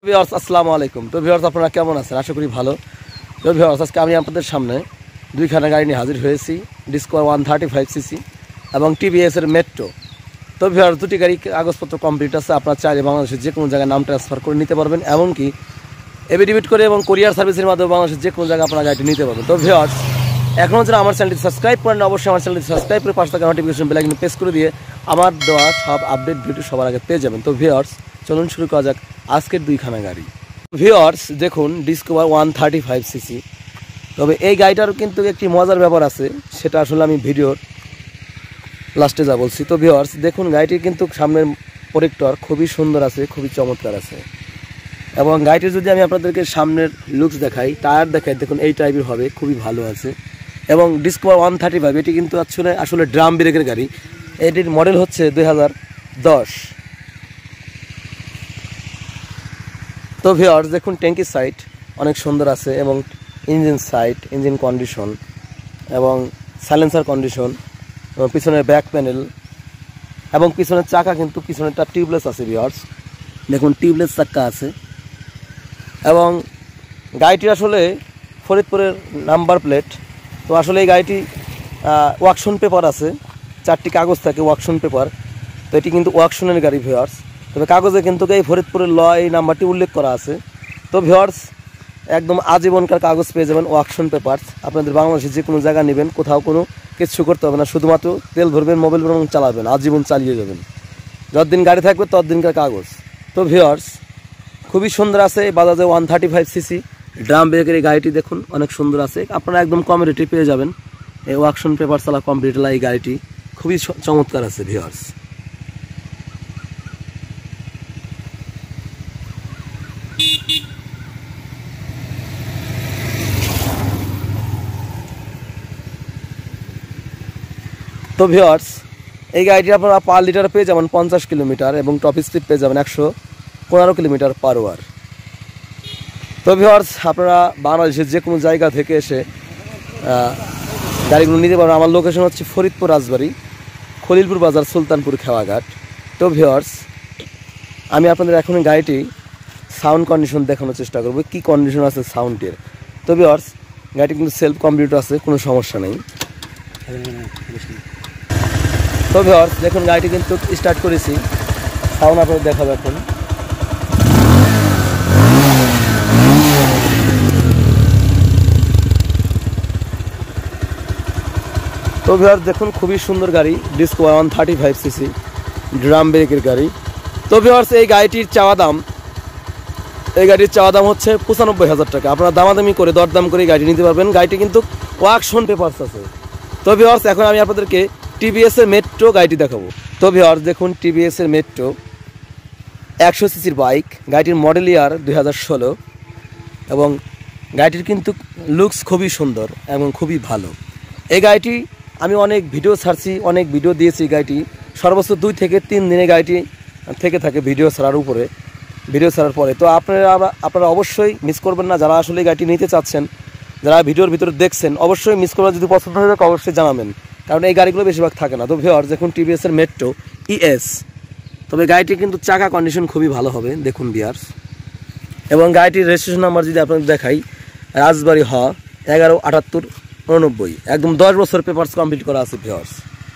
Viewers আসসালামু আলাইকুম। তো ভিউয়ার্স আপনারা কেমন আছেন? আশা করি ভালো। তো ভিউয়ার্স আজকে আমি আপনাদের সামনে দুইখানা গাড়ি নিয়ে হাজির হয়েছি, ডিসকভার 135cc এবং টিভিএসের মেট্রো। তো ভিউয়ার্স দুটি গাড়ি কাগজপত্র কমপ্লিট আছে, আপনারা চাইলে বাংলাদেশের যে কোনো জায়গায় নাম ট্রান্সফার করে নিতে পারবেন, এমনকি এভিডেভিট করে এবং কোরিয়ার সার্ভিসের মাধ্যমে বাংলাদেশের যে কোনো জায়গায় আপনারা গাড়িটি নিতে পারবেন। তো ভিউয়ার্স এখনও যারা আমার চ্যানেলটি সাবস্ক্রাইব করেন অবশ্যই আমার চ্যানেলটি সাবস্ক্রাইব করে পাশে থাকা নোটিফিকেশন বেল আইকনে প্রেস করে দিয়ে আমার দেওয়া সব আপডেট ভিডিও সবার আগে পেয়ে যাবেন। তো ভিউয়ার্স চলুন শুরু করা যাক আজকের দুইখানা গাড়ি। ভিউয়ার্স দেখুন ডিসকভার 135cc। তবে এই গাড়িটারও কিন্তু একটি মজার ব্যাপার আছে, সেটা আসলে আমি ভিডিওর লাস্টে যা বলছি। তো ভিউয়ার্স দেখুন গাড়িটির কিন্তু সামনের প্রোটেক্টর খুবই সুন্দর আছে, খুবই চমৎকার আছে। এবং গাড়িটির যদি আমি আপনাদেরকে সামনের লুকস দেখাই, টায়ার দেখাই, দেখুন এই টাইপের হবে, খুবই ভালো আছে। এবং ডিসকভার 135 এটি কিন্তু আসলে ড্রাম ব্রেকের গাড়ি। এটির মডেল হচ্ছে 2010। তো ভিউয়ার্স দেখুন ট্যাঙ্কি সাইড অনেক সুন্দর আছে এবং ইঞ্জিন সাইড, ইঞ্জিন কন্ডিশন এবং সাইলেন্সার কন্ডিশন এবং পিছনের ব্যাক প্যানেল এবং পিছনের চাকা কিন্তু পিছনেরটা টিউবলেস আছে। ভিউয়ার্স দেখুন টিউবলেস চাকা আছে। এবং গাড়িটি আসলে ফরিদপুরের নাম্বার প্লেট। তো আসলে এই গাড়িটি ওয়াকশন পেপার আছে, 4টি কাগজ থাকে ওয়াকশন পেপার। তো এটি কিন্তু ওয়াকশনের গাড়ি ভিউয়ার্স। তবে কাগজে কিন্তু এই ফরিদপুরের এই নাম্বারটি উল্লেখ করা আছে। তো ভিউয়ার্স একদম আজীবনকার কাগজ পেয়ে যাবেন, ওয়াকশন পেপার। আপনাদের বাংলাদেশে যে কোনো জায়গা নেবেন, কোথাও কোনো কিছু করতে হবে না, শুধুমাত্র তেল ভরবেন, মোবাইল ভরবেন, চালাবেন, আজীবন চালিয়ে যাবেন। যতদিন গাড়ি থাকবে ততদিনকার কাগজ। তো ভিউয়ার্স খুবই সুন্দর আছে বাজাজে 135cc ড্রাম ব্রেকের এই গাড়িটি দেখুন অনেক সুন্দর আছে। আপনারা একদম কম রেটে পেয়ে যাবেন এই ওয়াকশন পেপার চালা কমপ্লিট এই গাড়িটি, খুবই চমৎকার আছে ভিউয়ার্স। তো ভিউয়ার্স এই গাড়িটি আপনারা পার লিটার পেয়ে যাবেন 50 কিলোমিটার এবং টপ স্পিড পেয়ে যাবেন 115 কিলোমিটার পার আওয়ার। তো ভিউয়ার্স আপনারা বাংলাদেশের যে কোনো জায়গা থেকে এসে গাড়িগুলো নিতে পারবেন। আমার লোকেশন হচ্ছে ফরিদপুর রাজবাড়ি, খলিলপুর বাজার, সুলতানপুর খেওয়াঘাট। তো ভিউয়ার্স আমি আপনাদের এখন গাড়িটি সাউন্ড কন্ডিশন দেখানোর চেষ্টা করব, কি কন্ডিশন আছে সাউন্ডের। তো ভিউয়ার্স গাড়িটি কিন্তু সেলফ কম্পিউটার আছে, কোনো সমস্যা নেই। তো ভিউয়ার্স দেখুন গাড়িটি কিন্তু স্টার্ট করেছি, সাউন্ড আপনাদের দেখাবো এখন। তো ভিউয়ার্স দেখুন খুবই সুন্দর গাড়ি, ডিসকভার 135cc ড্রাম ব্রেকের গাড়ি। তো ভিউয়ার্স এই গাড়িটির চাওয়া দাম হচ্ছে 95,000 টাকা। আপনারা দামাদামি করে দরদাম করে গাড়ি নিতে পারবেন। গাড়িটি কিন্তু ওয়াকশন পেপারস আছে। তো ভিউয়ার্স এখন আমি আপনাদেরকে টিভিএসের মেট্রো গাড়িটি দেখাবো। তো ভিউয়ার্স দেখুন টিভিএসের মেট্রো 100cc বাইক, গাড়িটির মডেল ইয়ার 2016 এবং গাড়িটির কিন্তু লুকস খুবই সুন্দর এবং খুবই ভালো। এই গাড়িটি আমি অনেক ভিডিও ছাড়ছি, অনেক ভিডিও দিয়েছি। গাড়িটি সর্বোচ্চ 2 থেকে 3 দিনে গাড়িটি থেকে থাকে ভিডিও ছাড়ার পরে। তো আপনারা অবশ্যই মিস করবেন না, যারা আসলে এই গাড়িটি নিতে চাচ্ছেন, যারা ভিডিওর ভিতরে দেখছেন অবশ্যই মিস করবেন। যদি পছন্দ হয়ে থাকে অবশ্যই জানাবেন, কারণ এই গাড়িগুলো বেশিরভাগ থাকে না। তো ভিউয়ার্স দেখুন টিভিএসের মেট্রো ES। তবে গাড়িটি কিন্তু চাকা কন্ডিশন খুবই ভালো হবে দেখুন ভিউয়ার্স। এবং গাড়িটির রেজিস্ট্রেশন নাম্বার যদি আপনাদের দেখাই, রাজবাড়ি 117889, একদম 10 বছর পেপারস কমপ্লিট করা আছে ভিউয়ার্স।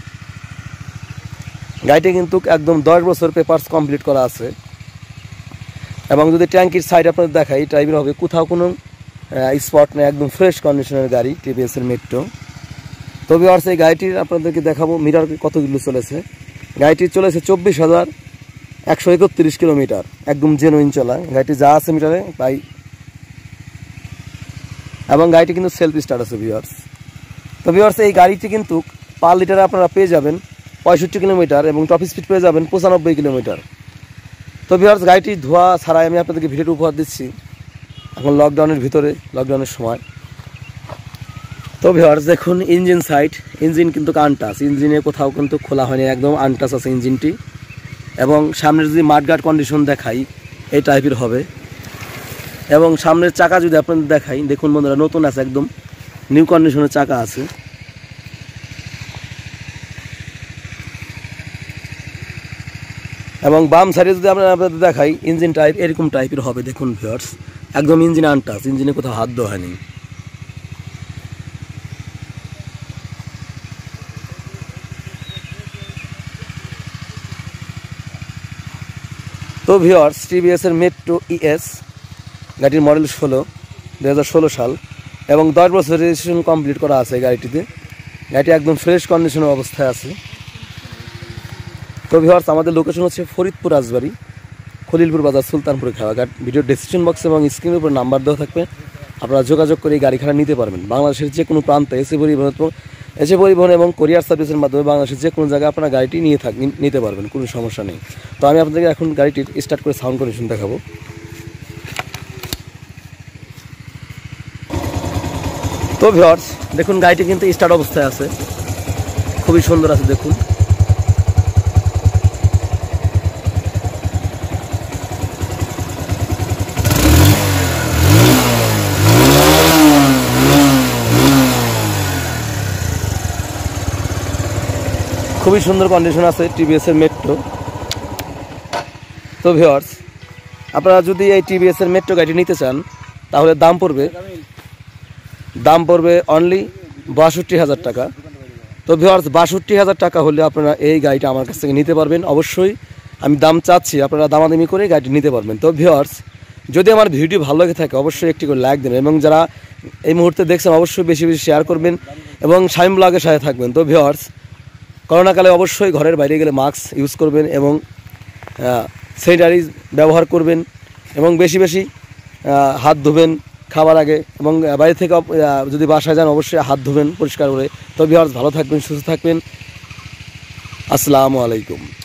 গাড়িটি কিন্তু একদম 10 বছর পেপারস কমপ্লিট করা আছে। এবং যদি ট্যাঙ্কির সাইড আপনাদের দেখাই, টাইপের হবে, কোথাও কোনো স্পট নেই, একদম ফ্রেশ কন্ডিশনের গাড়ি টিভিএসের মেট্রো। তো ভিউয়ার্স এই গাড়িটির আপনাদেরকে দেখাবো মিটার কত কিলো চলেছে। গাড়িটি চলেছে 24,131 কিলোমিটার, একদম জেনুইন চলা। গাড়িটি যা আছে মিটারে তাই। এবং গাড়িটি কিন্তু সেলফ স্টার্ট আছে ভিউয়ার্স। তো ভিউয়ার্স এই গাড়িটি কিন্তু পার লিটারে আপনারা পেয়ে যাবেন 65 কিলোমিটার এবং টপ স্পিড পেয়ে যাবেন 95 কিলোমিটার। তো ভিউয়ার্স গাড়িটি ধোয়া ছাড়াই আমি আপনাদেরকে ভিডিওটি উপহার দিচ্ছি এখন লকডাউনের সময়। তো ভিউয়ার্স দেখুন ইঞ্জিন সাইড, ইঞ্জিন কিন্তু আনটাচ, ইঞ্জিনে কোথাও কিন্তু খোলা হয়নি, একদম আনটাচ আছে ইঞ্জিনটি। এবং সামনের যদি মাডগার্ড কন্ডিশন দেখাই এই টাইপের হবে। এবং সামনের চাকা যদি আপনাদের দেখাই, দেখুন বন্ধুরা নতুন আছে, একদম নিউ কন্ডিশনের চাকা আছে। এবং বাম সাইডে যদি আমরা আপনাদের দেখাই ইঞ্জিন টাইপ এরকম টাইপের হবে। দেখুন ভিউয়ার্স, একদম ইঞ্জিন আনটাচ, ইঞ্জিনে কোথাও হাত দেওয়া হয়নি। তো ভিউয়ার্স, টিভিএস এর মেট্রো ইএস গাড়ির মডেল 2016 সাল এবং 10 বছর রেজিস্ট্রেশন কমপ্লিট করা আছে গাড়িটিতে। গাড়িটি একদম ফ্রেশ কন্ডিশনের অবস্থায় আছে। তো ভিউয়ার্স, আমাদের লোকেশন হচ্ছে ফরিদপুর রাজবাড়ী, খলিলপুর বাজার, সুলতানপুরে খাওয়া। ভিডিও ডেসক্রিপশন বক্সে এবং স্ক্রিনের উপর নাম্বার দেওয়া থাকবে, আপনারা যোগাযোগ করে এই গাড়ি খারাপ নিতে পারবেন। বাংলাদেশের যে কোনো প্রান্তে এসে পরিবহন এবং কোরিয়ার সার্ভিসের মাধ্যমে বাংলাদেশের যে কোনো জায়গায় আপনারা গাড়িটি নিতে পারবেন, কোনো সমস্যা নেই। তো আমি আপনাদেরকে এখন গাড়িটির স্টার্ট করে সাউন্ড কন্ডিশন দেখাবো। তো ভিউয়ার্স, দেখুন গাড়িটি কিন্তু স্টার্ট অবস্থায় আছে, খুবই সুন্দর আছে। দেখুন খুবই সুন্দর কন্ডিশন আছে টিভিএস এর মেট্রো। তো ভিউয়ার্স, আপনারা যদি এই টিভিএস এর মেট্রো গাড়িটি নিতে চান তাহলে দাম পড়বে অনলি ৬২,০০০ টাকা। তো ভিউয়ার্স, ৬২,০০০ টাকা হলে আপনারা এই গাড়িটা আমার কাছ থেকে নিতে পারবেন। অবশ্যই আমি দাম চাচ্ছি, আপনারা দামাদামি করে গাড়িটি নিতে পারবেন। তো ভিউয়ার্স, যদি আমার ভিডিও ভালো লাগে থাকে অবশ্যই একটি করে লাইক দেবেন এবং যারা এই মুহূর্তে দেখছেন অবশ্যই বেশি বেশি শেয়ার করবেন এবং শাইম ব্লগের সাথে থাকবেন। তো ভিউয়ার্স, করোনাকালে অবশ্যই ঘরের বাইরে গেলে মাস্ক ইউজ করবেন এবং স্যানিটাইজ ব্যবহার করবেন এবং বেশি বেশি হাত ধুবেন খাবার আগে, এবং বাইরে থেকে যদি বাসায় যান অবশ্যই হাত ধুবেন পরিষ্কার করে। তো ভিউয়ার্স, ভালো থাকবেন, সুস্থ থাকবেন। আসসালামু আলাইকুম।